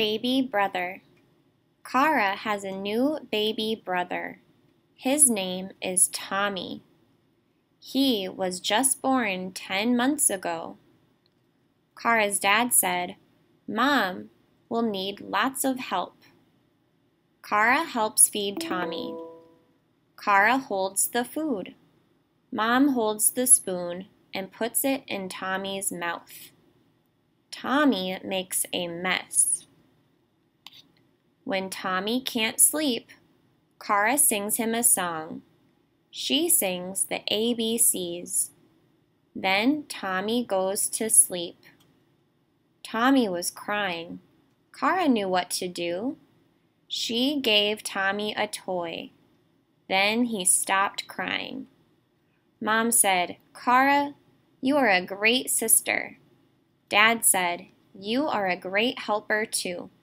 baby brother. Kara has a new baby brother. His name is Tommy. He was just born 10 months ago. Kara's dad said, "Mom, we'll need lots of help." Kara helps feed Tommy. Kara holds the food. Mom holds the spoon and puts it in Tommy's mouth. Tommy makes a mess. When Tommy can't sleep, Kara sings him a song. She sings the ABCs. Then Tommy goes to sleep. Tommy was crying. Kara knew what to do. She gave Tommy a toy. Then he stopped crying. Mom said, "Kara, you are a great sister." Dad said, "You are a great helper too."